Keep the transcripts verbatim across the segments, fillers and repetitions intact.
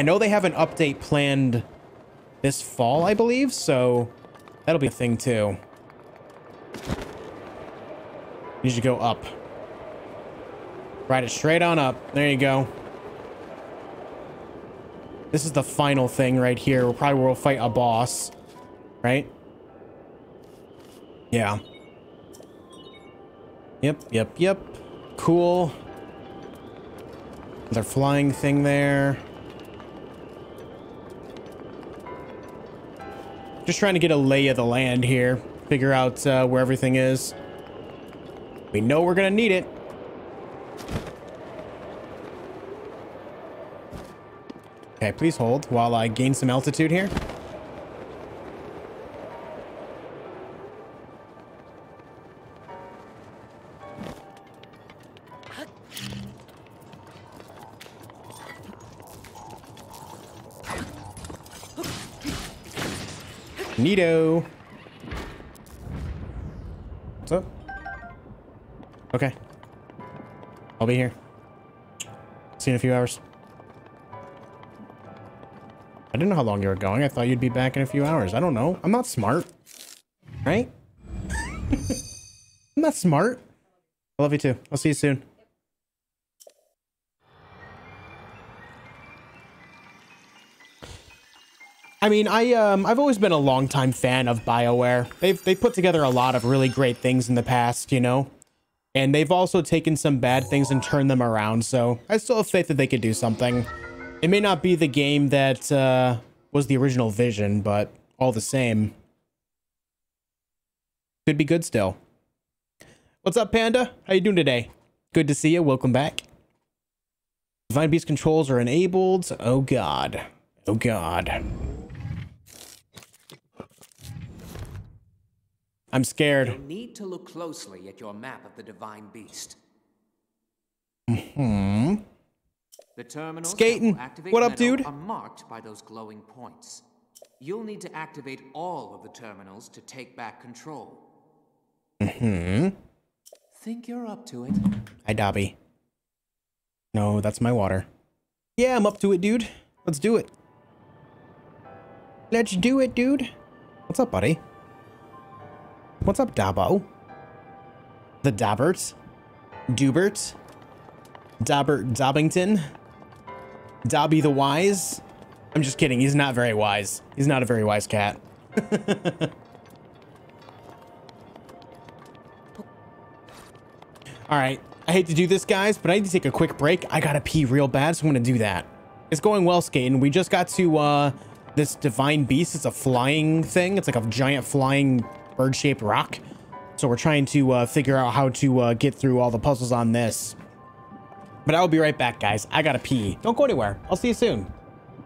I know they have an update planned this fall, I believe, so that'll be a thing too. You should go up. Ride it straight on up. There you go. This is the final thing right here. We'll probably will fight a boss, right? Yeah. Yep, yep, yep. Cool. Another flying thing there. Just trying to get a lay of the land here. Figure out uh, where everything is. We know we're gonna need it. Okay, please hold while I gain some altitude here. Neato. What's up? Okay. I'll be here. See you in a few hours. I didn't know how long you were going. I thought you'd be back in a few hours. I don't know. I'm not smart. Right? I'm not smart. I love you too. I'll see you soon. I mean, I, um, I've always been a longtime fan of BioWare. They've, they've put together a lot of really great things in the past, you know? And they've also taken some bad things and turned them around, so I still have faith that they could do something. It may not be the game that, uh, was the original vision, but all the same. Could be good still. What's up, Panda? How you doing today? Good to see you. Welcome back. Divine Beast controls are enabled. Oh, God. Oh, God. I'm scared. You need to look closely at your map of the Divine Beast. Hmm. The terminals Skating. What up, dude? are marked by those glowing points. You'll need to activate all of the terminals to take back control. Hmm. Think you're up to it? Hi, Dobby. No, that's my water. Yeah, I'm up to it, dude. Let's do it. Let's do it, dude. What's up, buddy? What's up, Dobbo? The Dobbert? Dubert? Dobbert Dobbington? Dobby the Wise? I'm just kidding. He's not very wise. He's not a very wise cat. All right. I hate to do this, guys, but I need to take a quick break. I gotta pee real bad, so I'm gonna do that. It's going well, Skating. We just got to uh, this Divine Beast. It's a flying thing. It's like a giant flying bird-shaped rock. So we're trying to uh, figure out how to uh, get through all the puzzles on this. But I'll be right back, guys. I gotta pee. Don't go anywhere. I'll see you soon.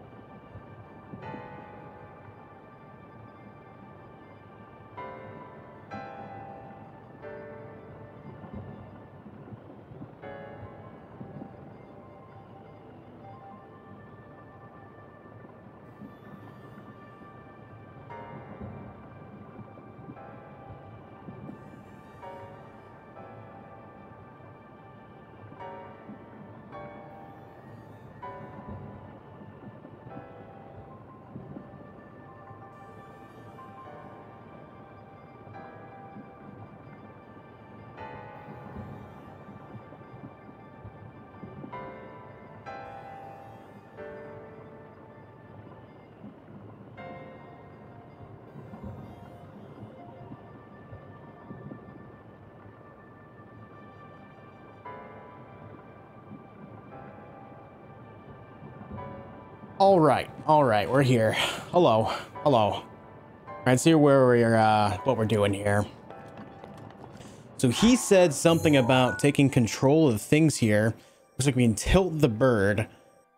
All right, all right, we're here. Hello, hello. All right, let's see where we're, uh, what we're doing here. So he said something about taking control of things here. Looks like we can tilt the bird.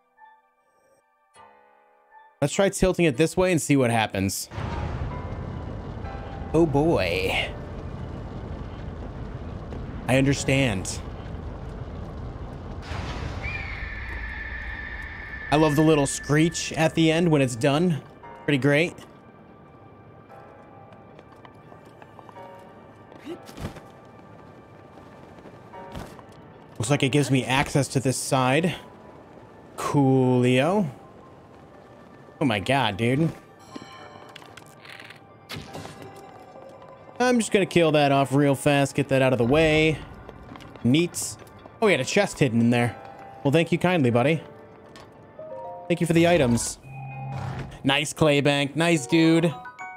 Let's try tilting it this way and see what happens. Oh boy. I understand. I love the little screech at the end when it's done. Pretty great. Looks like it gives me access to this side. Coolio. Oh my god, dude. I'm just gonna kill that off real fast, get that out of the way. Neat. Oh, we had a chest hidden in there. Well, thank you kindly, buddy. Thank you for the items. Nice, Claybank. Nice, dude.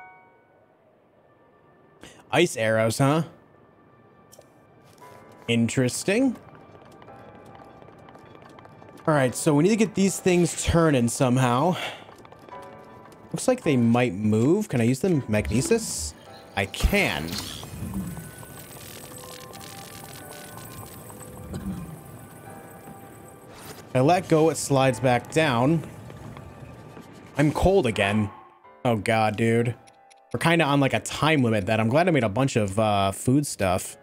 Ice arrows, huh? Interesting. All right, so we need to get these things turning somehow. Looks like they might move. Can I use them? Magnesis? I can. I let go, it slides back down. I'm cold again. Oh god, dude. We're kind of on like a time limit that I'm glad I made a bunch of uh, food stuff.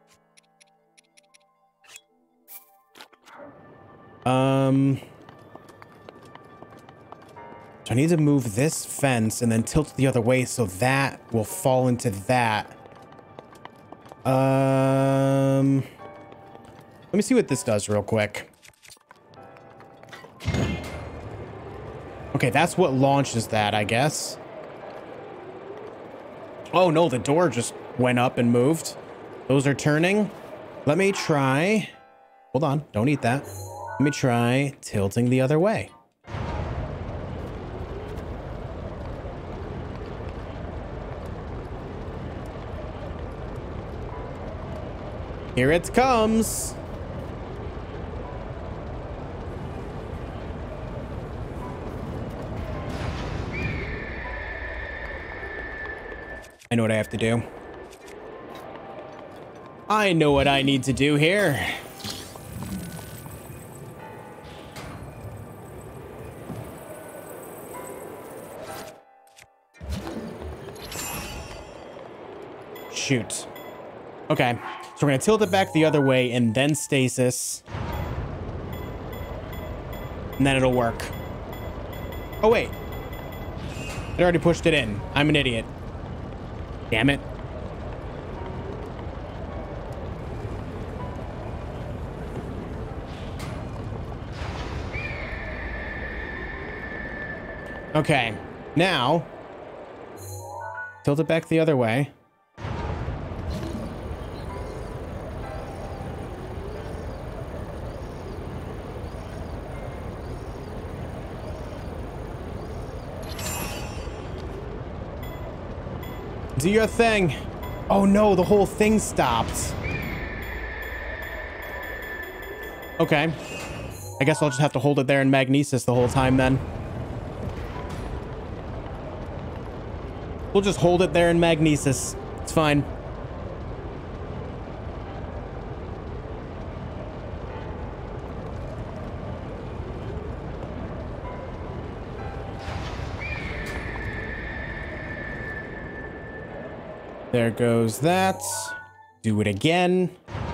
Um, so I need to move this fence and then tilt it the other way so that will fall into that. Um, let me see what this does real quick. Okay, that's what launches that, I guess. Oh no, the door just went up and moved. Those are turning. Let me try. Hold on, don't eat that. Let me try tilting the other way. Here it comes. I know what I have to do. I know what I need to do here. Shoot. Okay, so we're gonna tilt it back the other way and then stasis. And then it'll work. Oh, wait. It already pushed it in. I'm an idiot. Damn it. Okay, now tilt it back the other way. Do your thing. Oh no, the whole thing stopped. Okay. I guess I'll just have to hold it there in magnesis the whole time then. We'll just hold it there in magnesis. It's fine. There goes that. Do it again.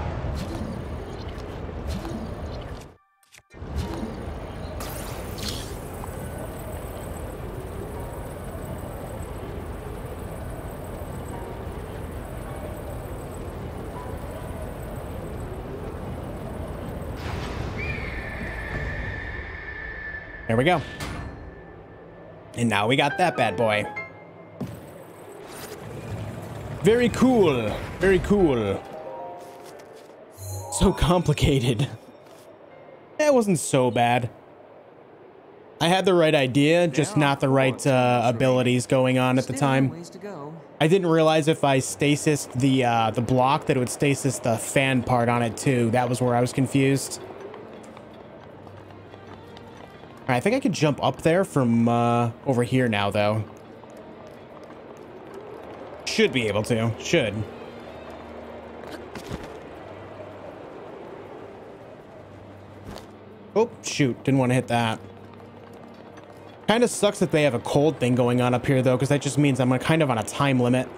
There we go. And now we got that bad boy. Very cool. Very cool. So complicated. That wasn't so bad. I had the right idea, just not the right uh, abilities going on at the time. I didn't realize if I stasis the uh, the block that it would stasis the fan part on it too. That was where I was confused. All right, I think I could jump up there from uh, over here now, though. Should be able to. Should. Oh, shoot. Didn't want to hit that. Kind of sucks that they have a cold thing going on up here, though, because that just means I'm kind of on a time limit.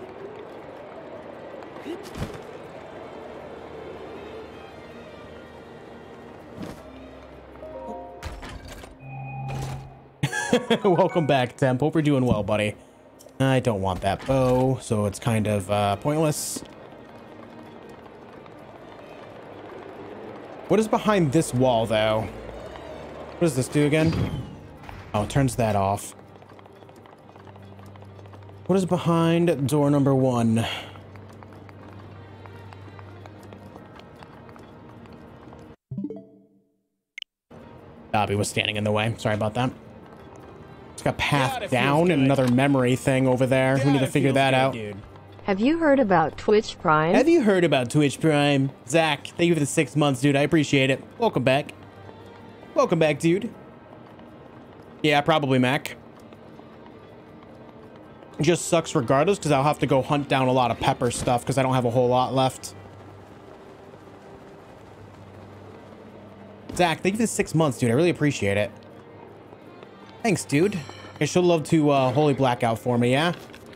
Welcome back, Temp. Hope you're doing well, buddy. I don't want that bow, so it's kind of uh, pointless. What is behind this wall, though? What does this do again? Oh, it turns that off. What is behind door number one? Dobby was standing in the way. Sorry about that. It's got path down and another memory thing over there. We need to figure that out. Dude. Have you heard about Twitch Prime? Have you heard about Twitch Prime? Zach, thank you for the six months, dude. I appreciate it. Welcome back. Welcome back, dude. Yeah, probably Mac. It just sucks regardless because I'll have to go hunt down a lot of pepper stuff because I don't have a whole lot left. Zach, thank you for the six months, dude. I really appreciate it. Thanks, dude. I should love to uh, Holy Blackout for me, yeah?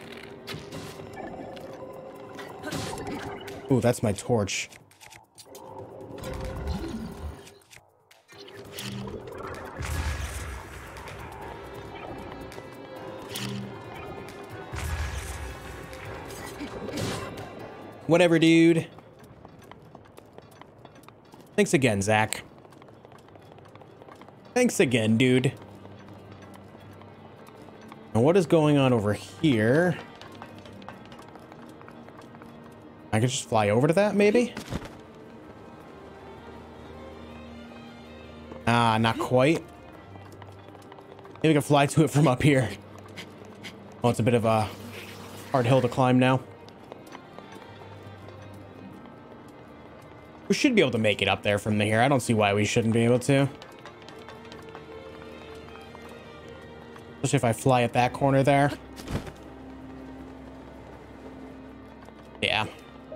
Ooh, that's my torch. Whatever, dude. Thanks again, Zach. Thanks again, dude. And what is going on over here? I could just fly over to that, maybe? Ah, not quite. Maybe I can fly to it from up here. Oh, it's a bit of a hard hill to climb now. We should be able to make it up there from here. I don't see why we shouldn't be able to. Especially if I fly at that corner there. Yeah.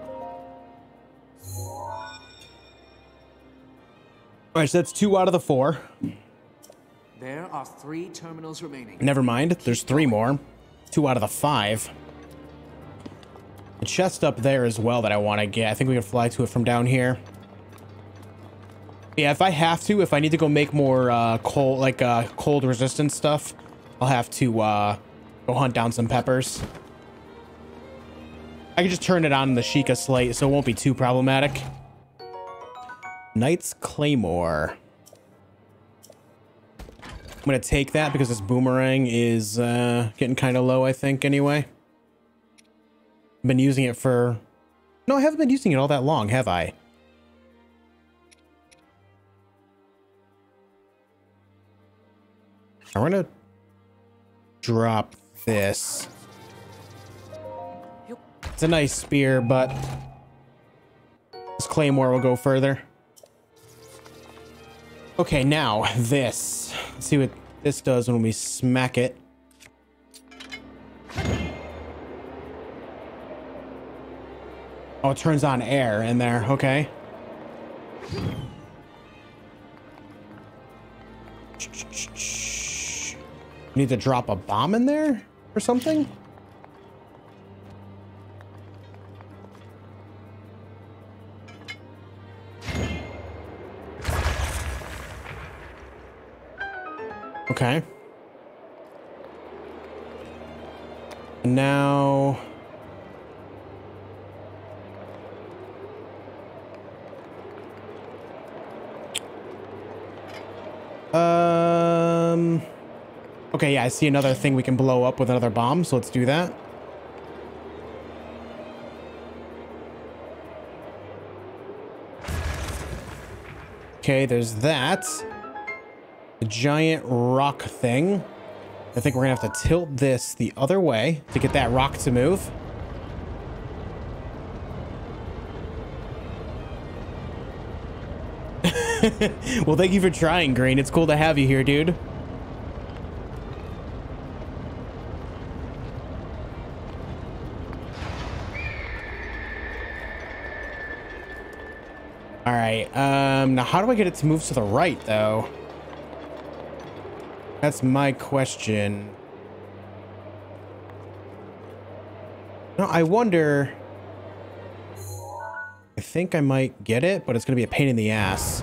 All right, so that's two out of the four. There are three terminals remaining. Never mind, there's three more. Two out of the five. The chest up there as well that I want to get. I think we can fly to it from down here. Yeah, if I have to, if I need to go make more uh, cold, like uh, cold resistant stuff, I'll have to uh, go hunt down some peppers. I can just turn it on in the Sheikah slate, so it won't be too problematic. Knight's Claymore. I'm gonna take that because this boomerang is uh, getting kind of low, I think, anyway. I've been using it for... No, I haven't been using it all that long, have I? I'm gonna drop this. It's a nice spear, but this claymore will go further. Okay, now this. Let's see what this does when we smack it. Oh, it turns on air in there. Okay. Need to drop a bomb in there or something? Okay. Now... Um... Okay, yeah, I see another thing we can blow up with another bomb, so let's do that. Okay, there's that. The giant rock thing. I think we're gonna have to tilt this the other way to get that rock to move. Well, thank you for trying, Green. It's cool to have you here, dude. All right, um, now how do I get it to move to the right, though? That's my question. No, I wonder... I think I might get it, but it's gonna be a pain in the ass.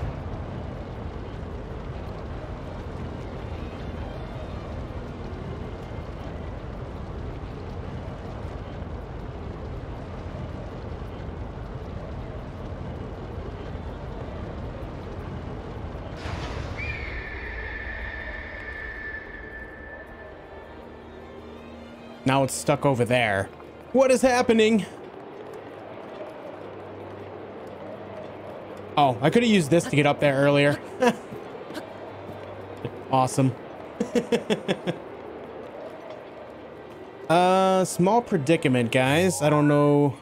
Now it's stuck over there. What is happening? Oh, I could have used this to get up there earlier. Awesome. uh, small predicament, guys. I don't know.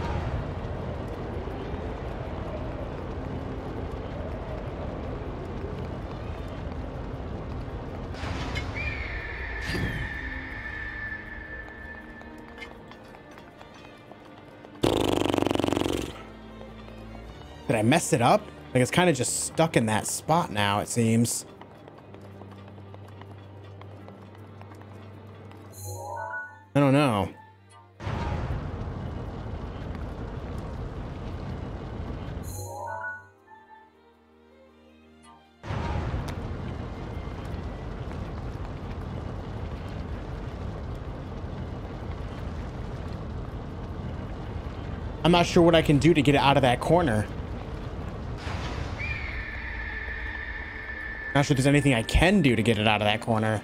Did I mess it up? Like it's kind of just stuck in that spot now, it seems. I don't know. I'm not sure what I can do to get it out of that corner. Not sure there's anything I can do to get it out of that corner.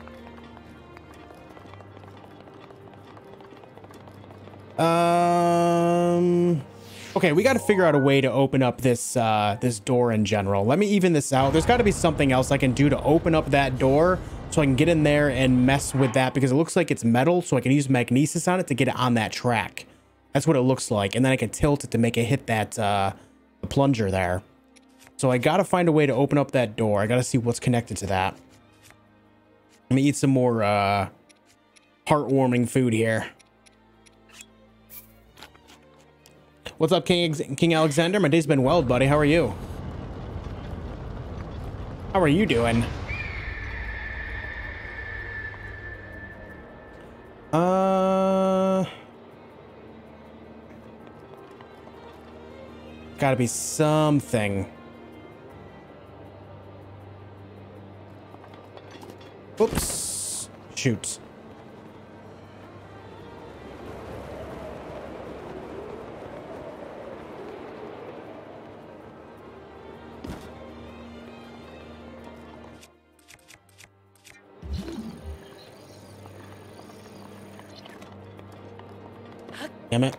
Um, okay, we got to figure out a way to open up this uh, this door in general. Let me even this out. There's got to be something else I can do to open up that door so I can get in there and mess with that, because it looks like it's metal, so I can use magnesis on it to get it on that track. That's what it looks like, and then I can tilt it to make it hit that uh, the plunger there. So I got to find a way to open up that door. I got to see what's connected to that. Let me eat some more uh, heartwarming food here. What's up, King King Alexander? My day's been well, buddy. How are you? How are you doing? Uh, gotta be something. Oops. Shoot. Damn it.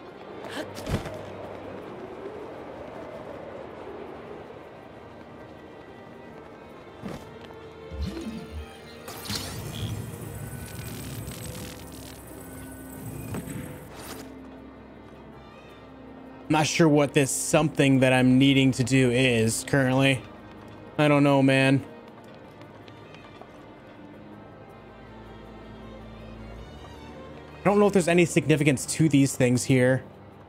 I'm not sure what this something that I'm needing to do is currently. I don't know, man. I don't know if there's any significance to these things here.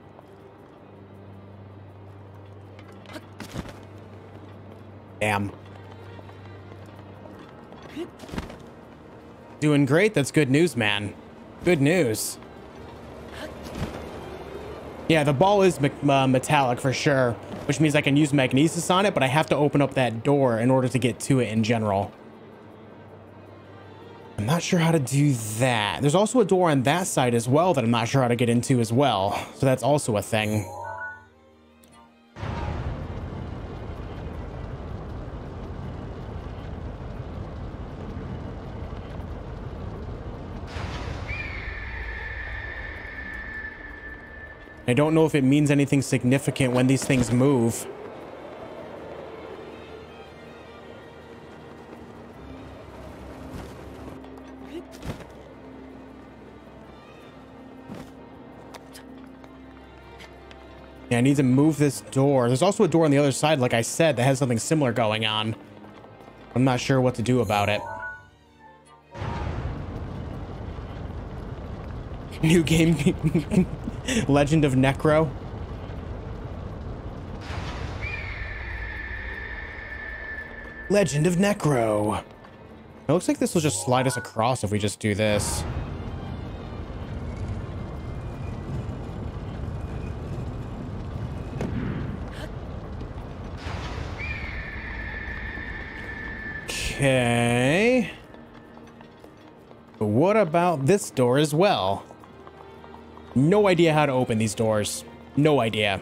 Damn. Doing great. That's good news, man. Good news. Yeah, the ball is me uh, metallic for sure, which means I can use magnesis on it, but I have to open up that door in order to get to it in general. I'm not sure how to do that. There's also a door on that side as well that I'm not sure how to get into as well. So that's also a thing. I don't know if it means anything significant when these things move. Yeah, I need to move this door. There's also a door on the other side, like I said, that has something similar going on. I'm not sure what to do about it. New game. Legend of Necro. Legend of Necro. It looks like this will just slide us across if we just do this. Okay. But what about this door as well? No idea how to open these doors. No idea.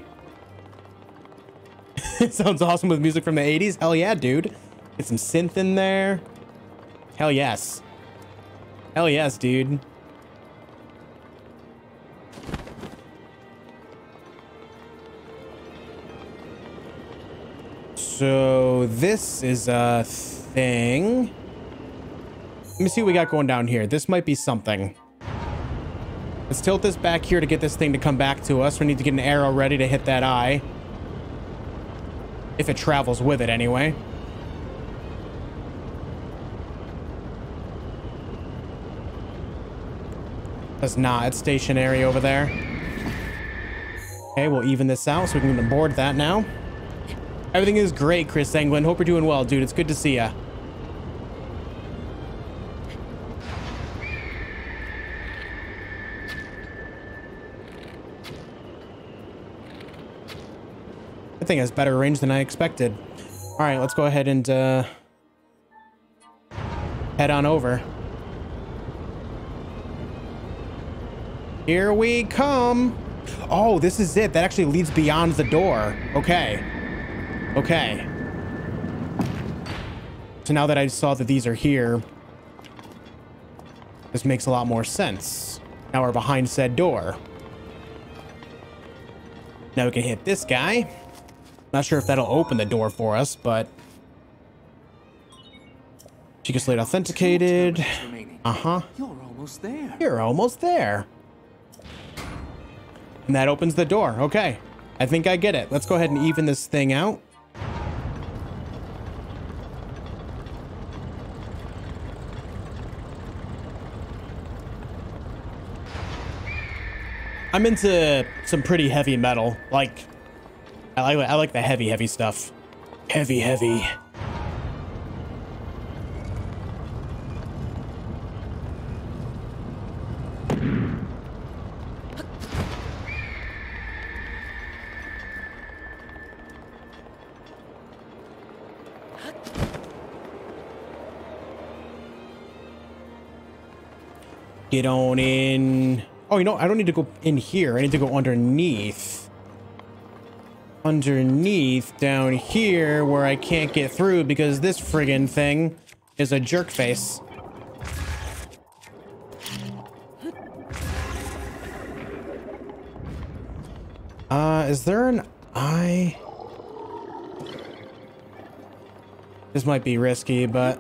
It sounds awesome with music from the eighties. Hell yeah, dude. Get some synth in there. Hell yes. Hell yes, dude. So this is a thing. Let me see what we got going down here. This might be something. Let's tilt this back here to get this thing to come back to us. We need to get an arrow ready to hit that eye. If it travels with it anyway. Does not. It's stationary over there. Okay, we'll even this out so we can board that now. Everything is great, Chris Englund. Hope you're doing well, dude. It's good to see ya. That thing has better range than I expected. All right, let's go ahead and uh, head on over. Here we come. Oh, this is it. That actually leads beyond the door. Okay. Okay. So now that I saw that these are here, this makes a lot more sense. Now we're behind said door. Now we can hit this guy. Not sure if that'll open the door for us, but Chica Slate authenticated. Uh-huh. You're almost there. You're almost there. And that opens the door. Okay. I think I get it. Let's go ahead and even this thing out. I'm into some pretty heavy metal. Like, I like, I like the heavy, heavy stuff. Heavy, heavy. Get on in. Oh, you know, I don't need to go in here. I need to go underneath. Underneath down here where I can't get through because this friggin' thing is a jerk face. Uh, is there an eye? This might be risky, but...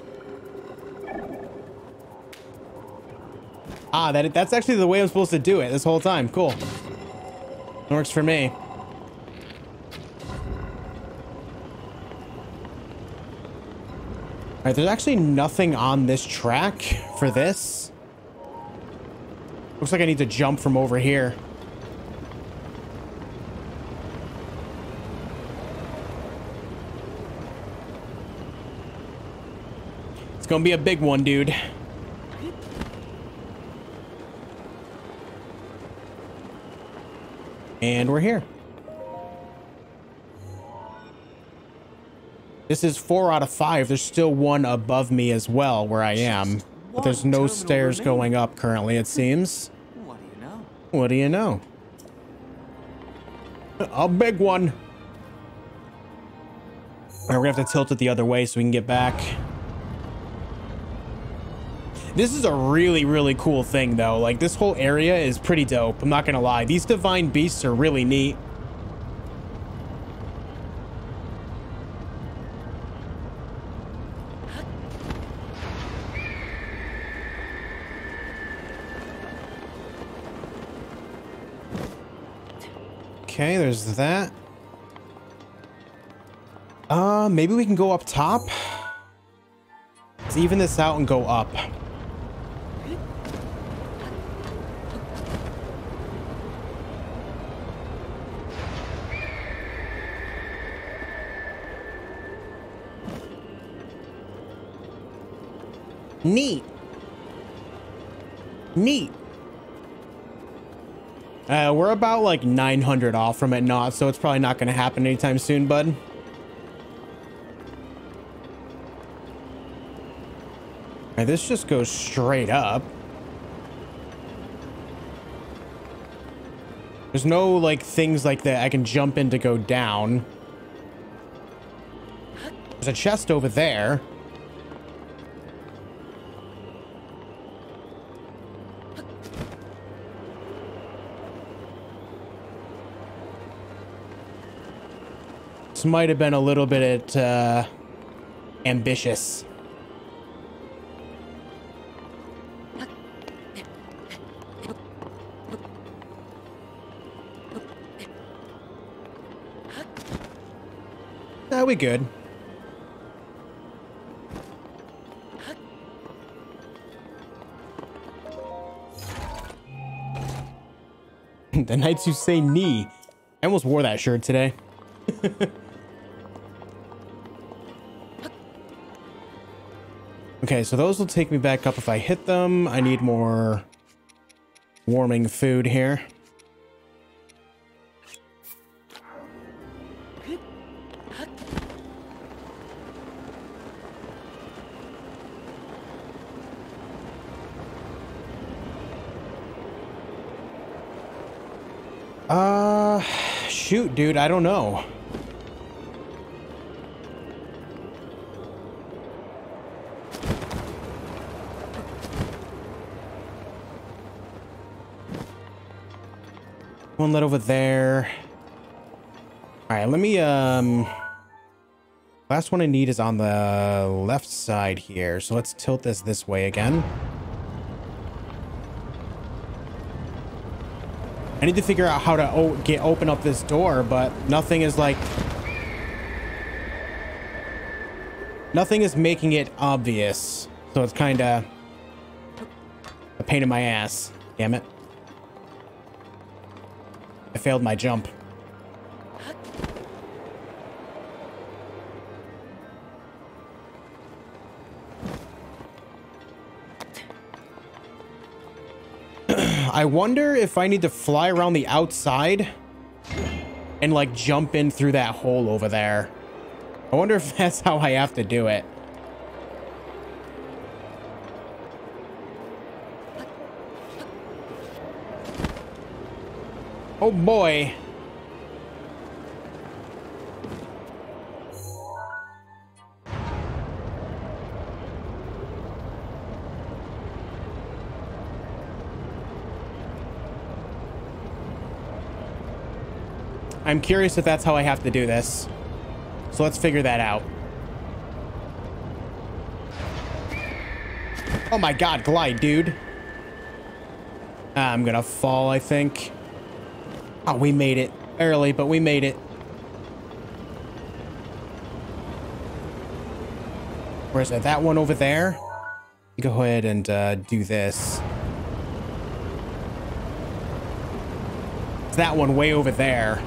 Ah, that that's actually the way I'm supposed to do it this whole time. Cool. It works for me. All right, there's actually nothing on this track for this. Looks like I need to jump from over here. It's gonna be a big one, dude. And we're here. This is four out of five. There's still one above me as well where I am. But there's no stairs going up currently, it seems. What do you know? What do you know? A big one. All right, we're gonna have to tilt it the other way so we can get back. This is a really, really cool thing, though. Like, this whole area is pretty dope. I'm not gonna lie. These divine beasts are really neat. Okay, there's that. Uh, maybe we can go up top. Let's even this out and go up. Neat. Neat. Uh, we're about like nine hundred off from it not, so it's probably not going to happen anytime soon, bud. Alright, this just goes straight up. There's no like things like that I can jump in to go down. There's a chest over there. This might have been a little bit uh, ambitious. Nah, we good. The nights you say knee. I almost wore that shirt today. Okay, so those will take me back up if I hit them. I need more warming food here. Uh, shoot, dude, I don't know. One lit over there. All right, let me, um, last one I need is on the left side here. So let's tilt this this way again. I need to figure out how to o get open up this door, but nothing is like, nothing is making it obvious. So it's kind of a pain in my ass. Damn it. I failed my jump. I wonder if I need to fly around the outside and like jump in through that hole over there. I wonder if that's how I have to do it. Oh boy. I'm curious if that's how I have to do this. So let's figure that out. Oh my god, glide, dude. I'm gonna fall, I think. Oh, we made it. Barely, but we made it. Where is it? That one over there? Go ahead and uh, do this. It's that one way over there.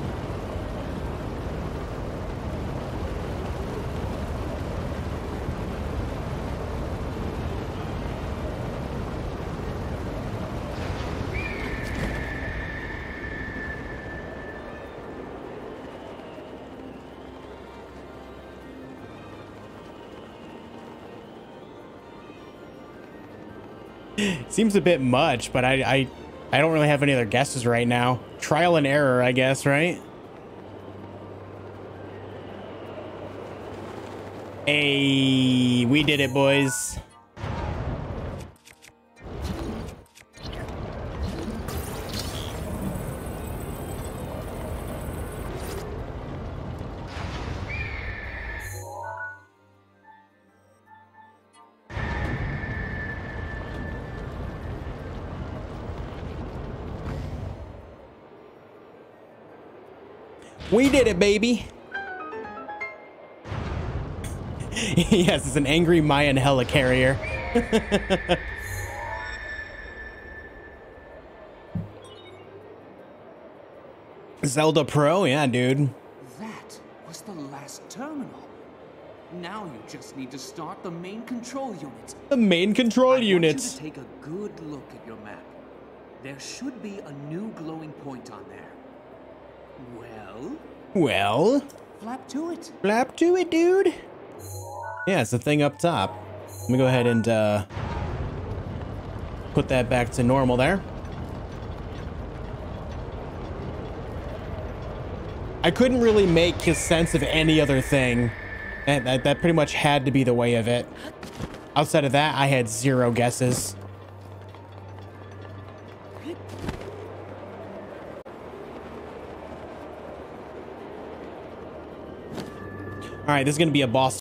Seems a bit much, but I, I I don't really have any other guesses right now. Trial and error, I guess, right? Hey, we did it, boys. We did it, baby. Yes, it's an angry Mayan helicarrier. Zelda Pro, yeah, dude. That was the last terminal. Now you just need to start the main control unit. The main control I unit. want you to take a good look at your map. There should be a new glowing point on there. Well? Well? Flap to it. Flap to it, dude. Yeah, it's the thing up top. Let me go ahead and uh, put that back to normal there. I couldn't really make a sense of any other thing. That, that, that pretty much had to be the way of it. Outside of that, I had zero guesses. All right, this is going to be a boss